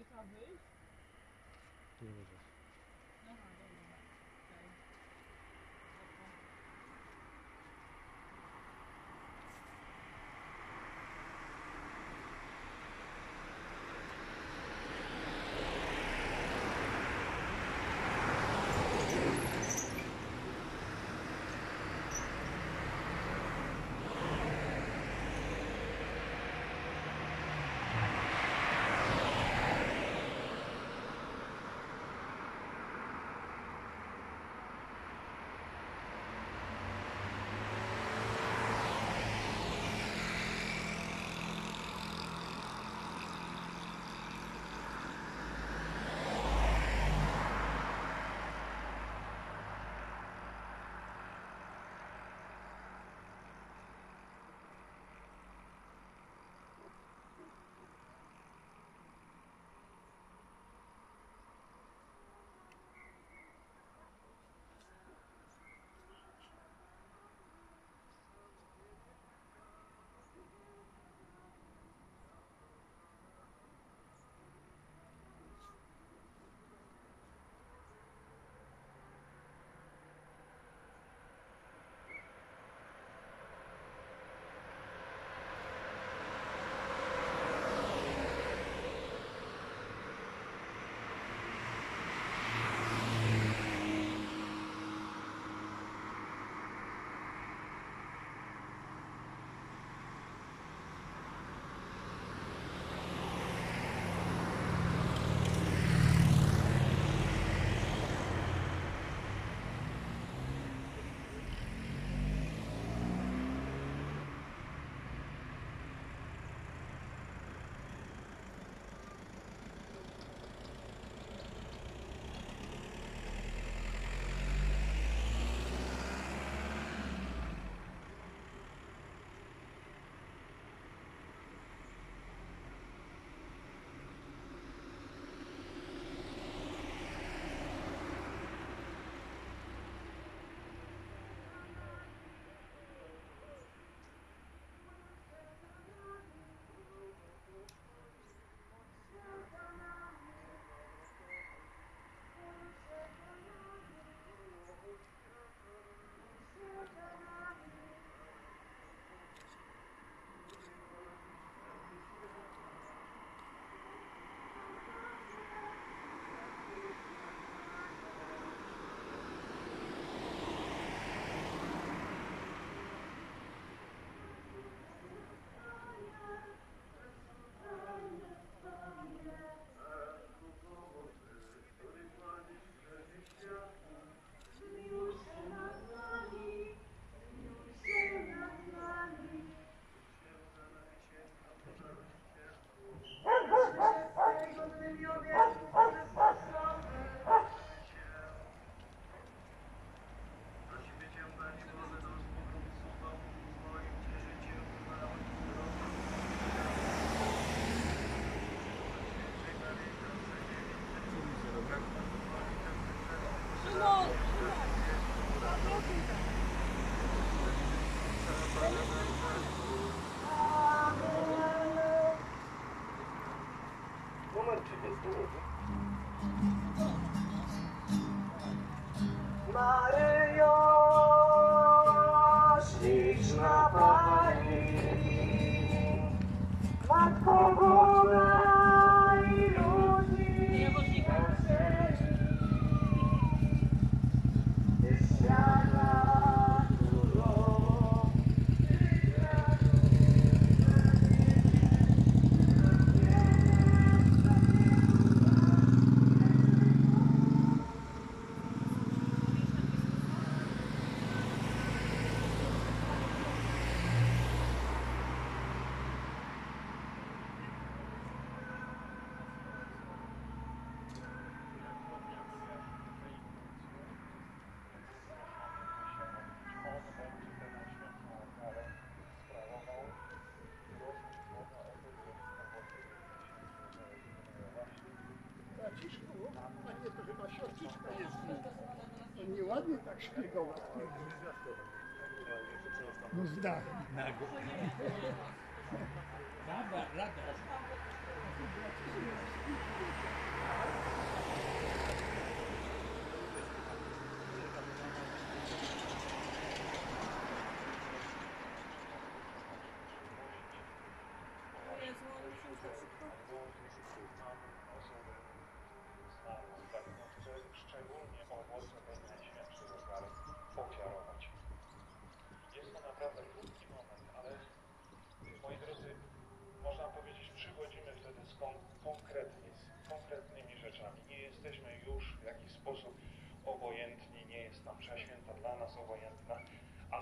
trzeba wyjść? Nie możesz. Aha, dobra. Okej. Maryjo, śliczna Pani, Matko Boga i ludzi Ty świata królowo, Panie, to chyba siostrzyczka jest z nim. On nieładnie tak szpiegował. No z dachu. Rada.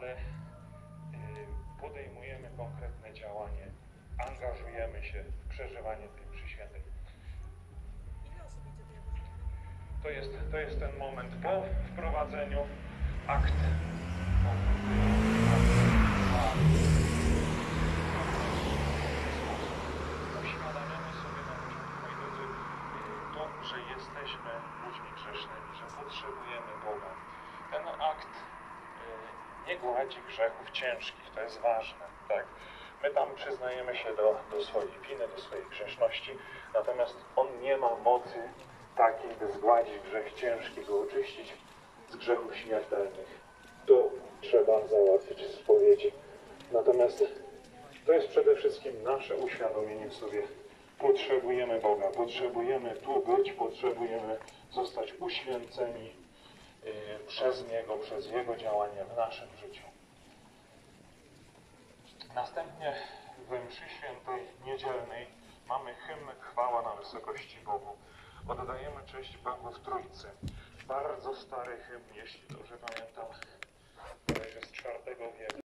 ale podejmujemy konkretne działanie, angażujemy się w przeżywanie tej mszy świętej. To jest ten moment po wprowadzeniu akt. Uświadamiamy sobie na początku, moi drodzy, to, że jesteśmy ludźmi grzesznymi, że potrzebujemy Boga. Ten akt nie gładzi grzechów ciężkich, to jest ważne, tak. My tam przyznajemy się do swojej winy, do swojej grzeszności, natomiast On nie ma mocy takiej, by zgładzić grzech ciężki, go oczyścić z grzechów śmiertelnych. To trzeba załatwić w spowiedzi. Natomiast to jest przede wszystkim nasze uświadomienie sobie. Potrzebujemy Boga, potrzebujemy tu być, potrzebujemy zostać uświęceni przez Niego, przez Jego działanie w naszym życiu. Następnie w mszy świętej niedzielnej mamy hymn Chwała na wysokości Bogu. Oddajemy cześć Bogu w Trójcy. Bardzo stary hymn, jeśli dobrze pamiętam, bodajże z IV wieku.